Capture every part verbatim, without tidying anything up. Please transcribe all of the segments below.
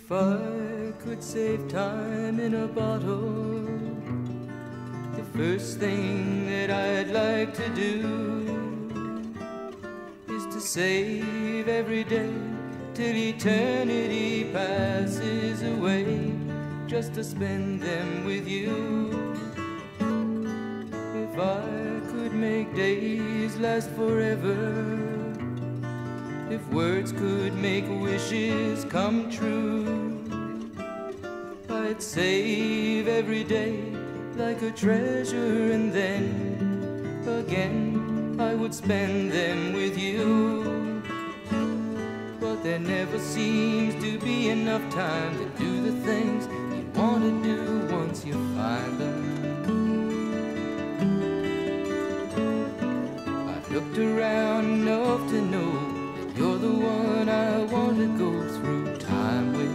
If I could save time in a bottle, the first thing that I'd like to do is to save every day till eternity passes away, just to spend them with you. If I could make days last forever, if words could make wishes come true, I'd save every day like a treasure, and then again I would spend them with you. But there never seems to be enough time to do the things you want to do once you find them. I've looked around enough to know you're the one I want to go through time with.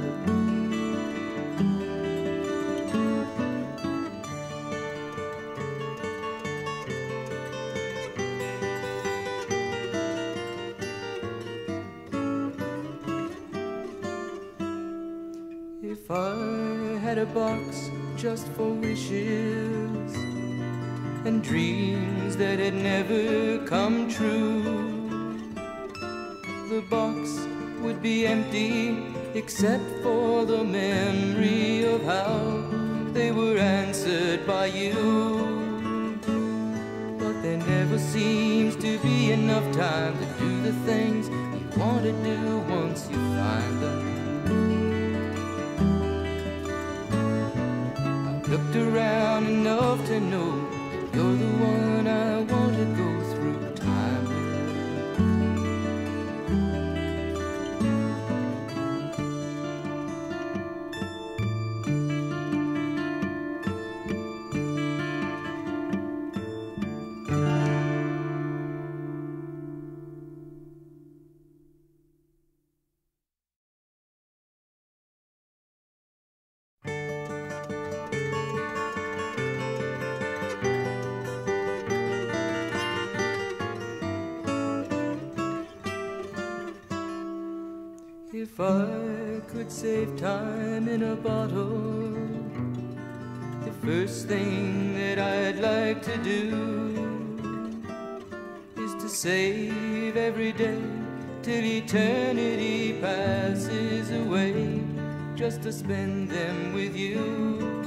If I had a box just for wishes and dreams that had never come true, the box would be empty except for the memory of how they were answered by you. But there never seems to be enough time to do the things you want to do once you find them. I've looked around enough to know you're the one I want to go through time with. If I could save time in a bottle, the first thing that I'd like to do is to save every day till eternity passes away, just to spend them with you.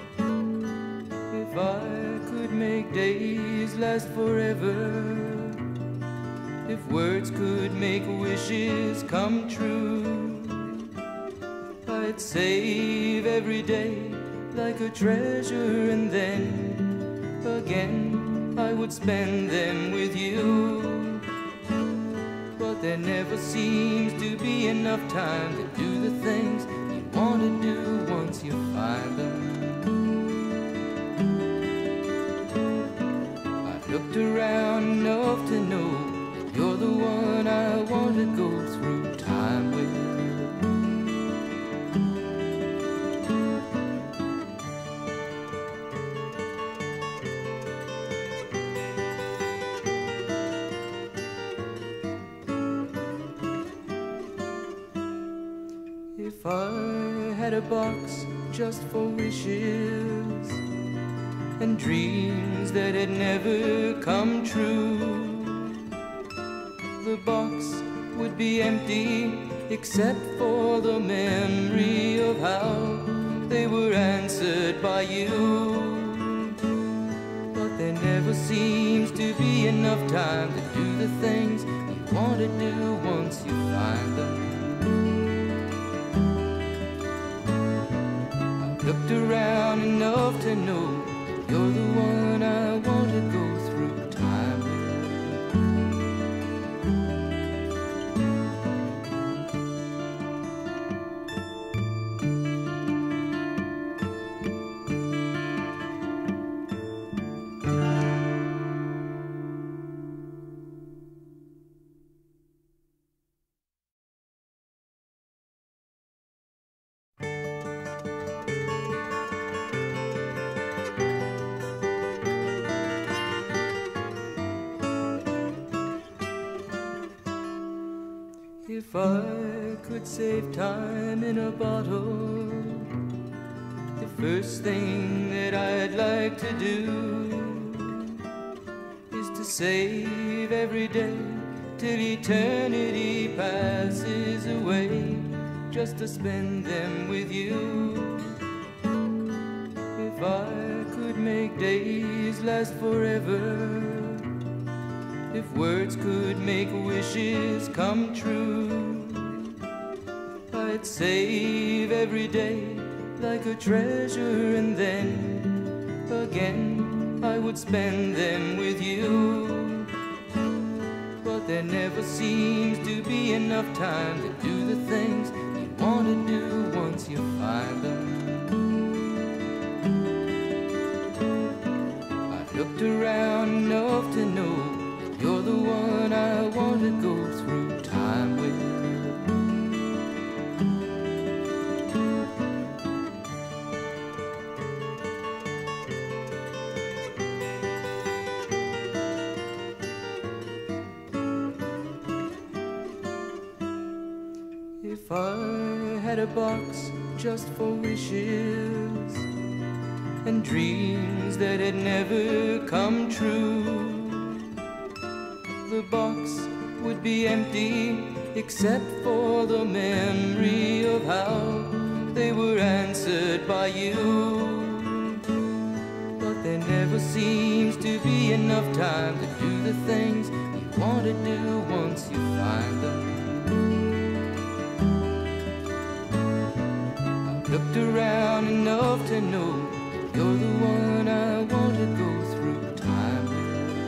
If I could make days last forever, if words could make wishes come true, I'd save every day like a treasure, and then again I would spend them with you. But there never seems to be enough time to do the things you want to do once you find them. I've looked around enough to know you're the one I want to go through time with. If I had a box just for wishes and dreams that had never come true, the box would be empty except for the memory of how they were answered by you. But there never seems to be enough time to do the things you want to do once you find them. I've looked around enough to know you're the one I want to go through time with. If I could could save time in a bottle, the first thing that I'd like to do is to save every day till eternity passes away, just to spend them with you. If I could make days last forever, if words could make wishes come true, I'd save every day like a treasure, and then again I would spend them with you. But there never seems to be enough time to do the things you want to do once you find them. I've looked around enough to know you're the one I want to go through time with. If I had a box just for wishes and dreams that had never come true, the box would be empty except for the memory of how they were answered by you. But there never seems to be enough time to do the things you want to do once you find them. I've looked around enough to know you're the one I want to go through time with.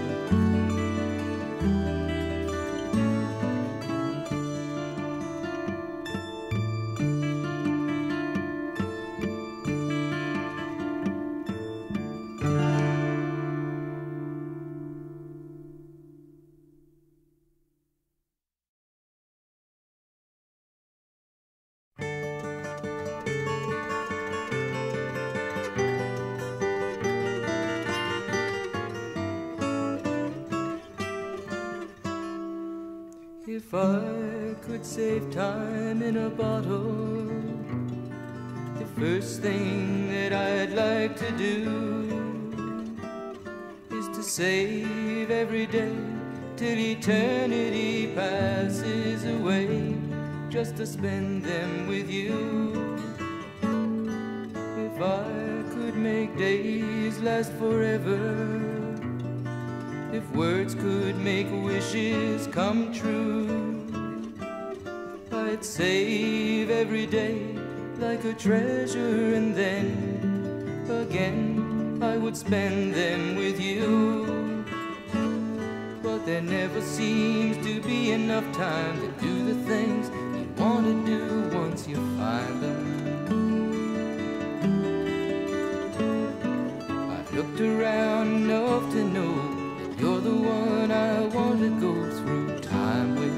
If I could save time in a bottle, the first thing that I'd like to do is to save every day till eternity passes away, just to spend them with you. If I could make days last forever, if words could make wishes come true, I'd save every day like a treasure, and then again I would spend them with you. But there never seems to be enough time to do the things you want to do once you find them. I've looked around enough to know you're the one I want to go through time with.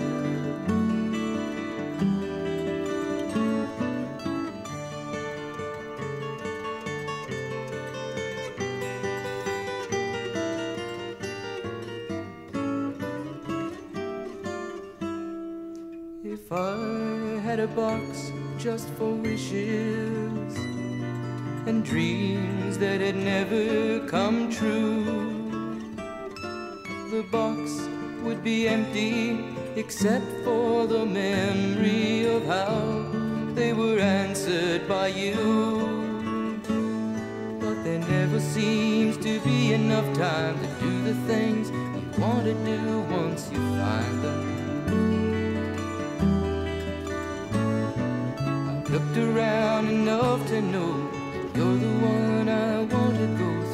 If I had a box just for wishes and dreams that had never come true, the box would be empty except for the memory of how they were answered by you. But there never seems to be enough time to do the things you want to do once you find them. I've looked around enough to know you're the one I want to go